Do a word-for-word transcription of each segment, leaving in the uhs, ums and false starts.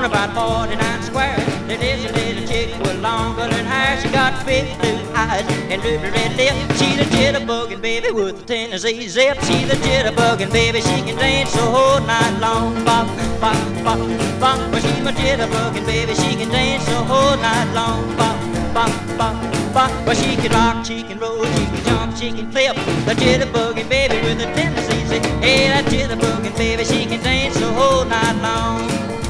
on about forty-nine square. There is a little chick with long golden hair. She got big blue eyes and ruby red lips. She's a jitterbugging baby with a Tennessee zip. She's a jitterbugging baby, she can dance the whole night long. Bop, bop, bop, bop. Well, she's my jitterbugging baby, she can dance the whole night long. Bop, bop, bop, bop. Well, she can rock, she can roll, she can jump, she can flip. The jitterbugging baby with a Tennessee zip. Hey, that jitterbugging baby, she can dance the whole night long.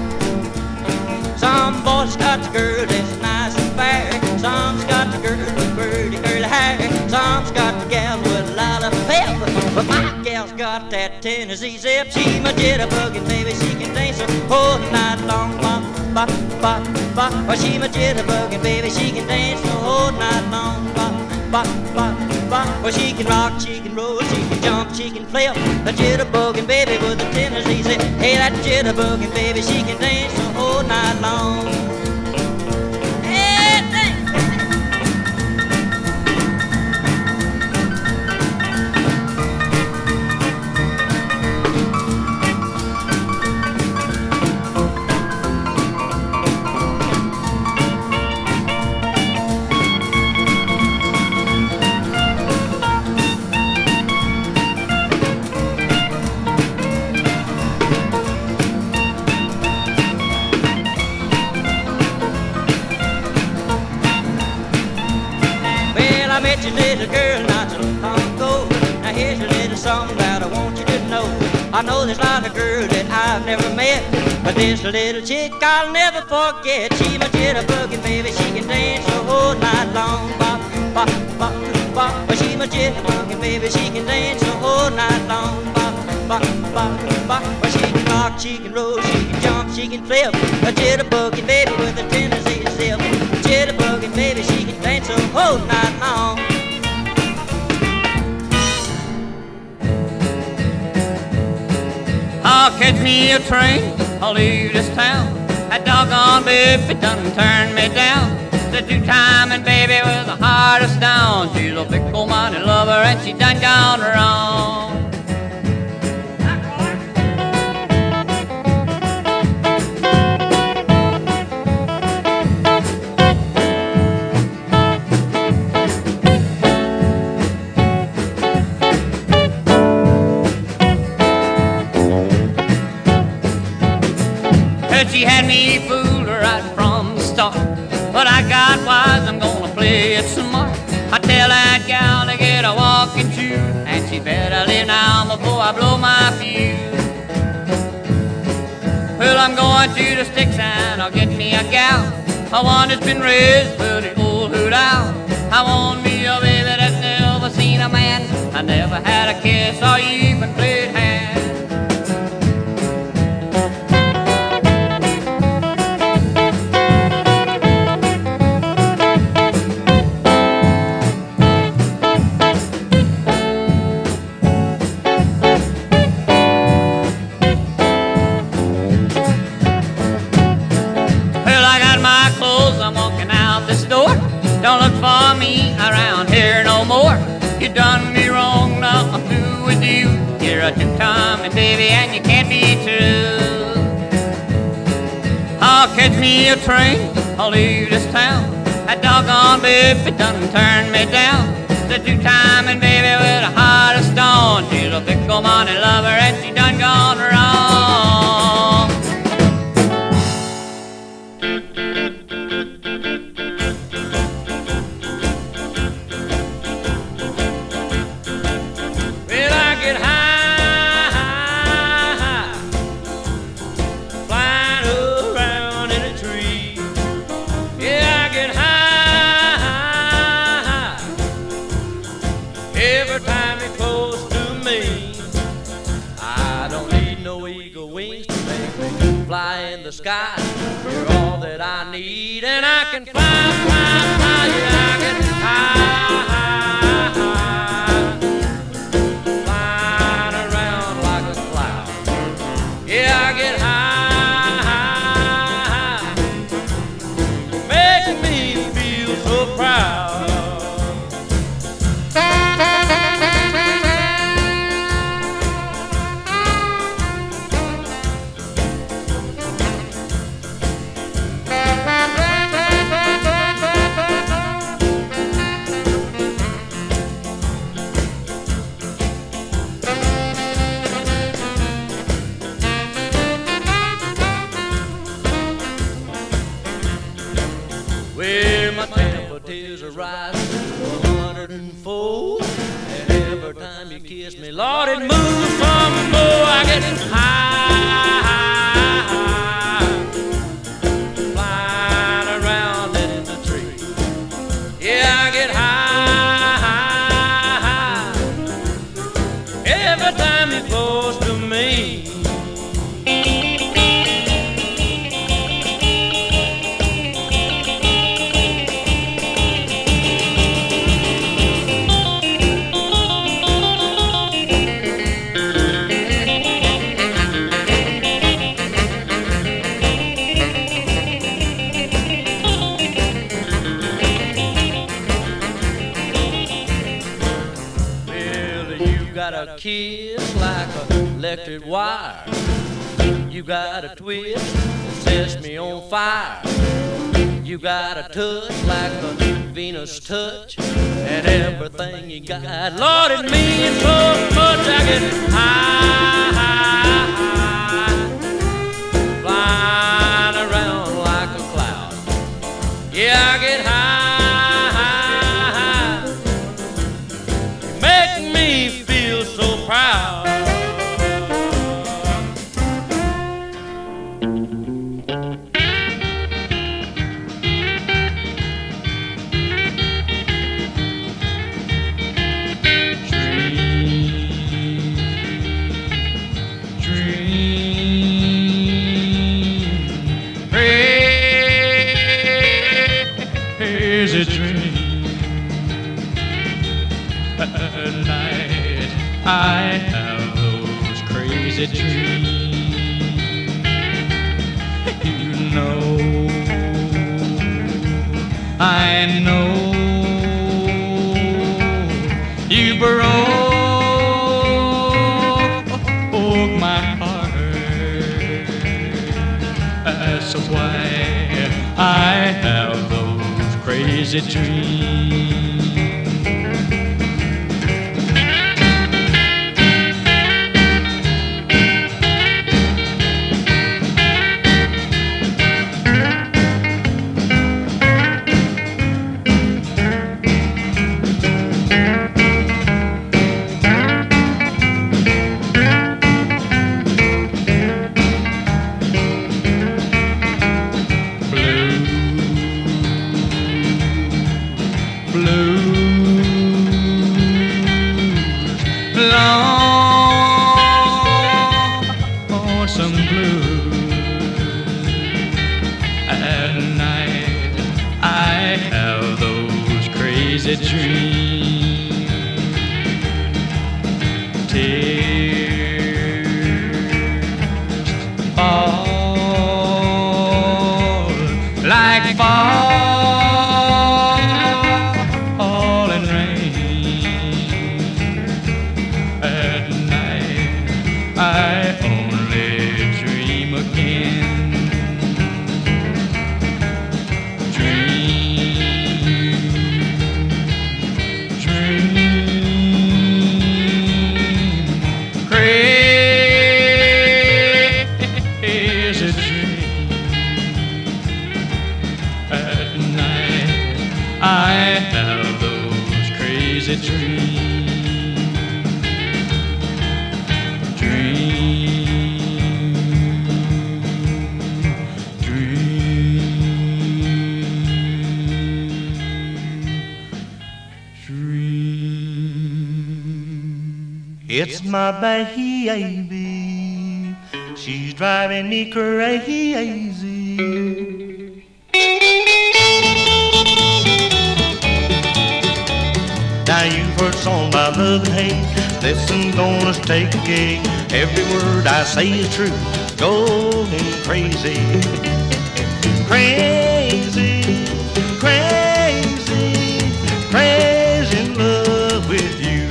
Some boys got the girl that's nice and fair. Some's got the girl with pretty curly hair. Some's got the gal with a lot of pep. But my gal's got that Tennessee zip. She's my jitterbugging baby, she can dance the whole night long. Bop, bop, bop, bop. Well, she's my jitterbugging baby, she can dance the whole night long. Bop, bop, bop, bop. Well, she can rock, she can roll, she can jump, she can flip. A jitterbugging baby with a Tennessee zip. Hey, that jitterbugging baby, she can dance the whole night long. Hey, thanks. I met your little girl not so long ago. Now here's a little something that I want you to know. I know there's a lot of girls that I've never met, but this little chick I'll never forget. She's my jitterbugging baby, she can dance the whole night long. Bop, bop, bop, bop. Well, she's my jitterbugging baby, she can dance the whole night long. Bop, bop, bop, bop. Well, she can rock, she can roll, she can jump, she can flip. A jitterbugging baby with a Tennessee zip. Jitterbugging baby, she can dance the whole night long. I'll catch me a train, I'll leave this town. That doggone baby done turned me down. The two-timing baby with the heart of stone. She's a big old money lover and she done gone wrong. She had me fooled right from the start, but I got wise, I'm gonna play it some more. I tell that gal to get a walking shoe, and she better leave now before I blow my fuse. Well, I'm going to the sticks and I'll get me a gal, a one that's been raised with the old hoot owl. I want me a baby that's never seen a man, I never had a kiss or even played hand. Don't look for me around here no more. You done me wrong, now I'm through with you. You're a two-timing baby and you can't be true. I'll catch me a train, I'll leave this town. That doggone baby done turned me down. The two-timing baby with a heart of stone. She's a big old money lover and she done gone wrong. Fly in the sky, you're all that I need, and I can fly, fly, fly, yeah, I can high, high, flying around like a cloud. Yeah, I get high, high, high, making me feel so proud. hundred and four. And every time you kiss me, Lord, it moves some more. I get high, high, flying around in the tree. Yeah, I get high, high, high every time you're close to me. A kiss like an electric wire. You got a twist that sets me on fire. You got a touch like a Venus touch. And everything you got, Lord, it means so much. I get high, high, high, flying around like a cloud. Yeah, I get high, high, high. You make me feel so proud. I have those crazy dreams. You know, I know you broke my heart. That's why I have those crazy dreams. It's my baby, she's driving me crazy. Now you've heard song about love and hate. Listen, gonna take a gig. Every word I say is true. Going crazy, crazy, crazy, crazy in love with you.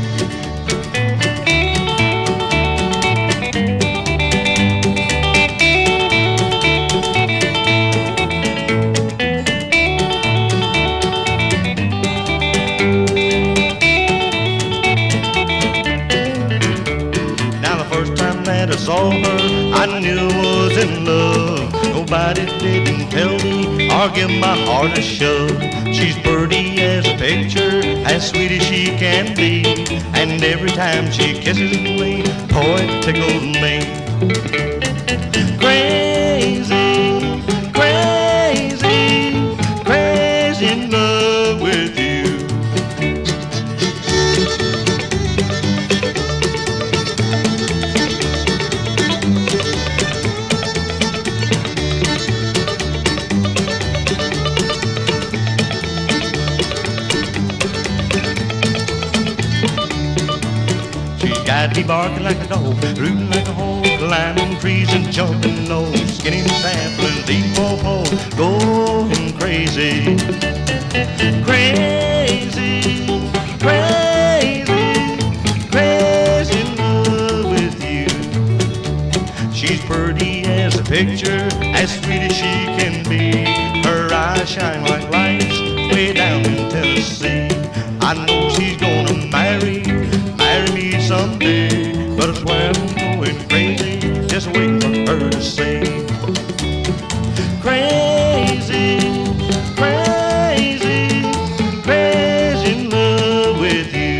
I saw her, I knew I was in love. Nobody didn't tell me or give my heart a shove. She's pretty as a picture, as sweet as she can be. And every time she kisses me, boy, it tickles me. Crazy, crazy, crazy in love with you. I'd be barking like a dog, rooting like a hog, climbing trees and jumping low, skinning saplings, eating pawpaws, going crazy. Crazy, crazy, crazy in love with you. She's pretty as a picture, as sweet as she can be. Her eyes shine like lights way down in Tennessee. I know she's gonna marry Marry me someday, but I swear I'm going crazy, just waiting for her to say. Crazy, crazy, crazy in love with you.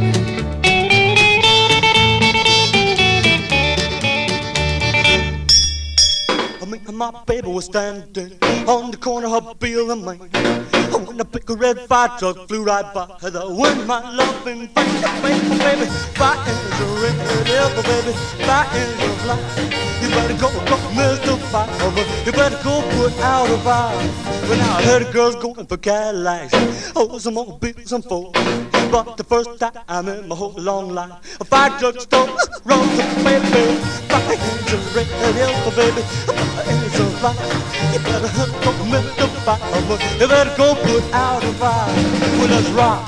Me and my baby was standing on the corner of Beale and Main, when a big red fire truck flew right by the wind, my loving baby, baby, baby, fire is a red apple, baby, fire is a fly. You better go, go, Mister Fire, you better go put out a fire. When I heard the girls going for Cadillacs, oh, some more beats, some folks. But the first time in my whole long life, a fire truck stole rose up, baby, fire is a red apple, baby, fire is a fly. You better go, Mister Fire, you better go put out a fire. Well, let's rock.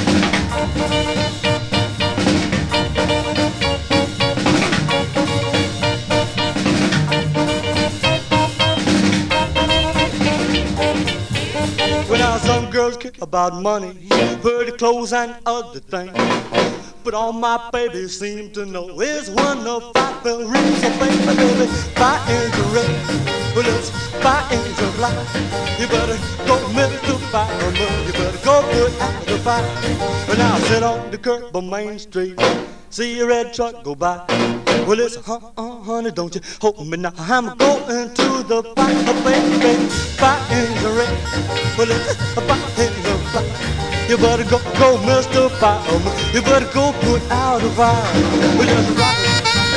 Well, now some girls care about money, pretty clothes and other things, but all my baby seem to know is one of five the rings. So baby, baby, fire is a red, well, it's fire is a fly. You better go, Mister Fire, you better go put out the fire. Well, now sit on the curb on Main Street, see a red truck go by. Well, it's uh, uh, honey, don't you hold me now. I'm going to the fire, baby, baby. Fire is a red, well, it's a fire is a fly. You better go, go, Mister Fire, you better go put out the fire. Well, just rock it.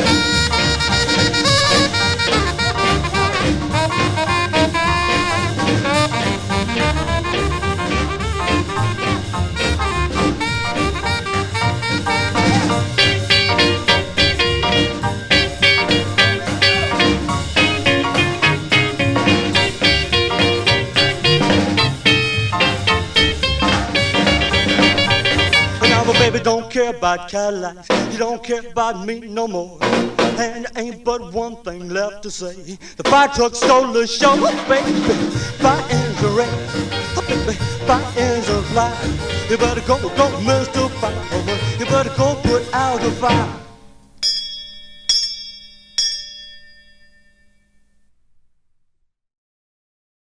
Baby, don't care about Cadillacs, you don't care about me no more. And there ain't but one thing left to say. The fire truck stole the show, baby. Fire is a red, baby, fire is a fly. You better go, go, Mister Fire, you better go put out the fire.